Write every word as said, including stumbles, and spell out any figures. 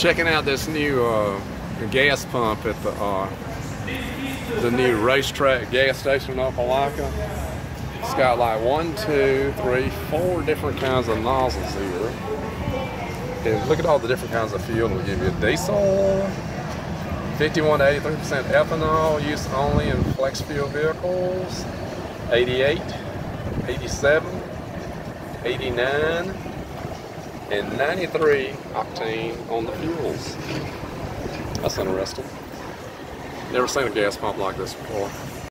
Checking out this new uh, gas pump at the uh, the new racetrack gas station in Opelika. It's got like one, two, three, four different kinds of nozzles here. And look at all the different kinds of fuel. It'll give you a diesel, fifty-one to eighty-three percent ethanol, used only in flex fuel vehicles, eighty-eight, eighty-seven, eighty-nine, and ninety-three octane on the fuels. That's interesting. Never seen a gas pump like this before.